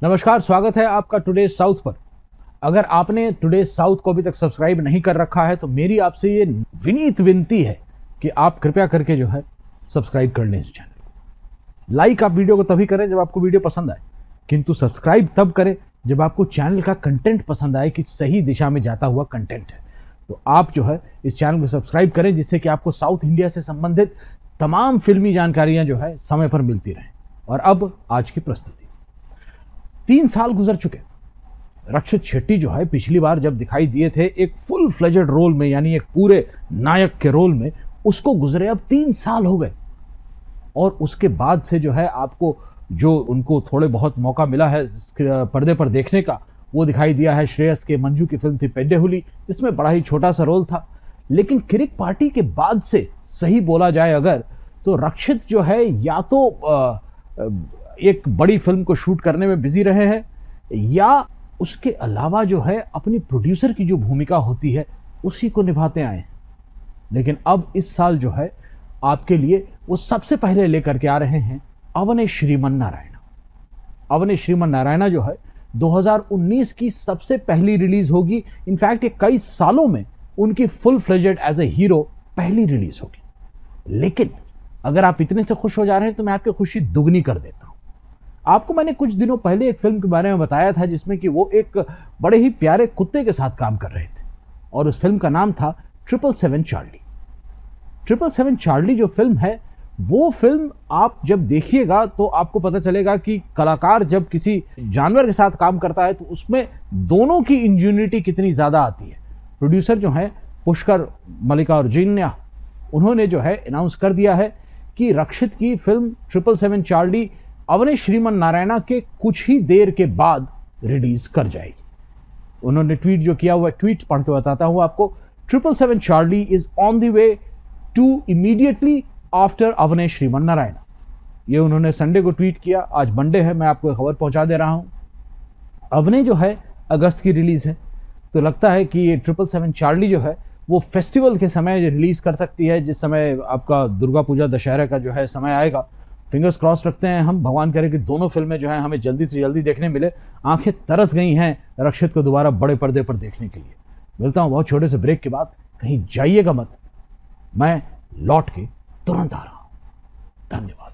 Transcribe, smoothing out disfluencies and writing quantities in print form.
नमस्कार, स्वागत है आपका टुडे साउथ पर। अगर आपने टुडे साउथ को अभी तक सब्सक्राइब नहीं कर रखा है तो मेरी आपसे ये विनीत विनती है कि आप कृपया करके जो है सब्सक्राइब कर लें इस चैनल को। लाइक आप वीडियो को तभी करें जब आपको वीडियो पसंद आए, किंतु सब्सक्राइब तब करें जब आपको चैनल का कंटेंट पसंद आए कि सही दिशा में जाता हुआ कंटेंट है। तो आप जो है इस चैनल को सब्सक्राइब करें जिससे कि आपको साउथ इंडिया से संबंधित तमाम फिल्मी जानकारियां जो है समय पर मिलती रहें। और अब आज की प्रस्तुति। 3 साल गुजर चुके। रक्षित शेट्टी जो है पिछली बार जब दिखाई दिए थे एक फुल फ्लेजेड रोल में, यानी एक पूरे नायक के रोल में, उसको गुजरे अब 3 साल हो गए। और उसके बाद से जो है आपको जो उनको थोड़े बहुत मौका मिला है पर्दे पर देखने का, वो दिखाई दिया है श्रेयस के मंजू की फिल्म थी पेड्डे हुली, जिसमें बड़ा ही छोटा सा रोल था। लेकिन किरिक पार्टी के बाद से सही बोला जाए अगर, तो रक्षित जो है या तो एक बड़ी फिल्म को शूट करने में बिजी रहे हैं, या उसके अलावा जो है अपनी प्रोड्यूसर की जो भूमिका होती है उसी को निभाते आए हैं। लेकिन अब इस साल जो है आपके लिए वो सबसे पहले लेकर के आ रहे हैं अवने श्रीमन्नारायण। अवने श्रीमन्नारायण जो है 2019 की सबसे पहली रिलीज होगी। इनफैक्ट ये कई सालों में उनकी full fledged as a hero पहली रिलीज होगी। लेकिन अगर आप इतने से खुश हो जा रहे हैं तो मैं आपकी खुशी दुगनी कर देता हूं। आपको मैंने कुछ दिनों पहले एक फिल्म के बारे में बताया था जिसमें कि वो एक बड़े ही प्यारे कुत्ते के साथ काम कर रहे थे, और उस फिल्म का नाम था 777 चार्ली। 777 चार्ली जो फिल्म है, वो फिल्म आप जब देखिएगा तो आपको पता चलेगा कि कलाकार जब किसी जानवर के साथ काम करता है तो उसमें दोनों की इंजेन्युइटी कितनी ज्यादा आती है। प्रोड्यूसर जो है पुष्कर मलिका और जिन्या, उन्होंने जो है अनाउंस कर दिया है कि रक्षित की फिल्म 777 चार्ली अवने श्रीमन्नारायण के कुछ ही देर के बाद रिलीज कर जाएगी। उन्होंने ट्वीट जो किया हुआ, ट्वीट पढ़ के बताता हूं आपको। 777 Charlie is on the way to immediately after Avane Srimannarayana. ये उन्होंने संडे को ट्वीट किया। आज मंडे है, मैं आपको खबर पहुंचा दे रहा हूं। अवने जो है अगस्त की रिलीज है, तो लगता है कि ये 777 चार्ली जो है वो फेस्टिवल के समय रिलीज कर सकती है, जिस समय आपका दुर्गा पूजा दशहरा का जो है समय आएगा। फिंगर्स क्रॉस रखते हैं हम, भगवान करे कि दोनों फिल्में जो है हमें जल्दी से जल्दी देखने मिले। आंखें तरस गई हैं रक्षित को दोबारा बड़े पर्दे पर देखने के लिए। मिलता हूं बहुत छोटे से ब्रेक के बाद, कहीं जाइएगा मत, मैं लौट के तुरंत आ रहा हूं। धन्यवाद।